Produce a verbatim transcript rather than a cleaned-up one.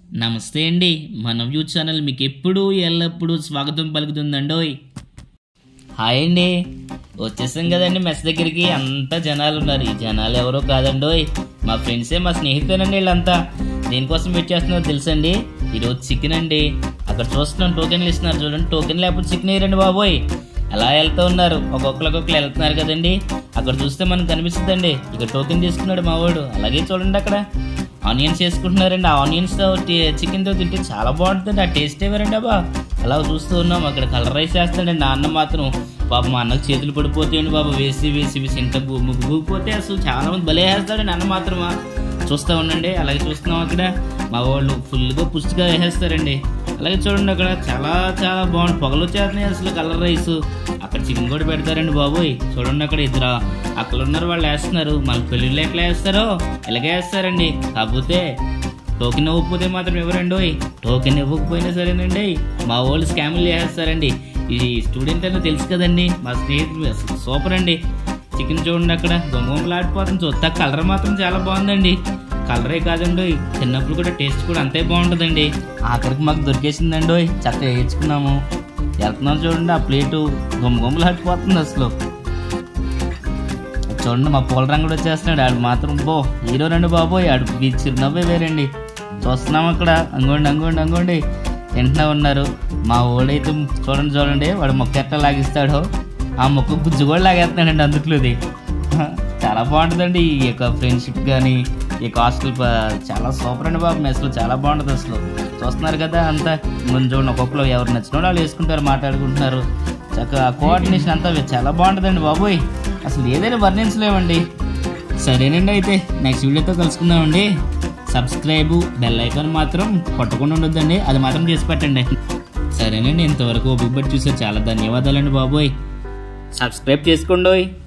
నమస్తే అండి. మన వ్యూ ఛానల్ మీకు ఎప్పుడు ఎల్లప్పుడూ స్వాగతం పలుకుతుందండోయ్. హాయ్ అండి, వచ్చేసాం కదండి మెస్ దగ్గరికి. అంతా జనాలు ఉన్నారు. ఈ జనాలు ఎవరో కాదండోయ్, మా ఫ్రెండ్సే, మా స్నేహితులేనండి. వీళ్ళంతా దేనికోసం వెయిట్ చేస్తున్నారో తెలుసండి. ఈరోజు చికెన్ అండి. అక్కడ చూస్తున్నాం టోకెన్లు ఇస్తున్నారు చూడండి. టోకెన్ లేకపోతే చికెన్ వేయరండి బాబోయ్. ఎలా వెళ్తూ ఉన్నారు, ఒక్కొక్కరు ఒక్కొక్కరు వెళ్తున్నారు కదండి. అక్కడ చూస్తే మనకు కనిపిస్తుందండి. ఇక్కడ టోకెన్ తీసుకున్నాడు మా వాడు. అలాగే చూడండి అక్కడ ఆనియన్స్ వేసుకుంటున్నారండి. ఆ ఆనియన్స్తో చికెన్తో తింటే చాలా బాగుంటుంది. ఆ టేస్ట్ ఎవరండి అబ్బా. అలా చూస్తూ ఉన్నాం. అక్కడ కలర్ రైస్ వేస్తాడండి. ఆ అన్న మాత్రం పాప మా అన్నకు చేతులు పడిపోతాయండి బాబా. వేసి వేసి వేసి ఇంత ముగ్గుపోతే అసలు చాలా మంది భలే వేస్తాడండి. అన్న మాత్రమా చూస్తూ ఉండండి. అలాగే చూస్తున్నాం అక్కడ మా వాళ్ళు ఫుల్గా పుష్టిగా వేసేస్తారండి. అలాగే చూడండి అక్కడ చాలా చాలా బాగుంది. పొగలు వచ్చేస్తున్నాయి అసలు కలర్ రైస్. అక్కడ చికెన్ కూడా పెడతారండి బాబోయ్. చూడండి అక్కడ ఇద్దరు అక్కడ ఉన్నారు, వాళ్ళు వేస్తున్నారు. మన పెళ్ళిళ్ళు ఎట్లా వేస్తారో ఇలాగే వేస్తారండి. కాకపోతే టోకెన్ ఇవ్వకపోతే మాత్రం ఎవరండి. టోకెన్ ఇవ్వకపోయినా సరేనండి మా వాళ్ళు స్కామ్లు చేసేస్తారండి. ఈ స్టూడెంట్ అని తెలుసు కదండి, మా స్నేహితులు సూపర్ అండి. చికెన్ చూడండి అక్కడ గుమ్మగుమ్మలాడిపోతుంది. చూస్తా కలర్ మాత్రం చాలా బాగుందండి. కలరే కాదండి, తిన్నప్పుడు కూడా టేస్ట్ కూడా అంతే బాగుంటుందండి. ఆఖరికి మాకు దొరికేసిందండి. చక్కగా వేయించుకున్నాము. వెళ్తున్నాం చూడండి. ఆ ప్లేటు గుమ్మగుమ్మలాడిపోతుంది అసలు. చూడండి మా పూల రంగుడు వచ్చేస్తున్నాడు. ఆడు మాత్రం బో హీరో రండి బాబోయ్. ఆడు చిరునవ్వే వేరండి. చూస్తున్నాం అక్కడ అంగోండి అంగోండి అంగోండి తింటున్నా ఉన్నారు. మా ఓడైతే చూడండి చూడండి వాడు మొక్క ఎట్లా లాగిస్తాడో ఆ మొక్క గుజ్జు కూడా లాగేస్తున్నాడండి అందుట్లోది. చాలా బాగుంటుందండి ఈ యొక్క ఫ్రెండ్షిప్ కానీ ఈ యొక్క హాస్టల్ చాలా సూపర్ అండి బాబు. మెస్లో చాలా బాగుంటుంది అసలు. చూస్తున్నారు కదా అంతా ముందు చూడండి. ఒక్కొక్కరు ఎవరు నచ్చినో వాళ్ళు వేసుకుంటారు, మాట్లాడుకుంటున్నారు. చక్కగా కోఆర్డినేషన్ అంతా చాలా బాగుంటుందండి బాబోయ్. అసలు ఏదైనా వర్ణించలేమండి. సరేనండి, అయితే నెక్స్ట్ వీడియోతో కలుసుకుందామండి. సబ్స్క్రైబ్ బెల్ ఐకాన్ మాత్రం కొట్టకుండా ఉండొద్దండి, అది మాత్రం చేసి పెట్టండి. సరేనండి, ఇంతవరకు ఓపిక పట్టి చూసారు చాలా ధన్యవాదాలండి బాబోయ్. సబ్స్క్రైబ్ చేసుకోండి.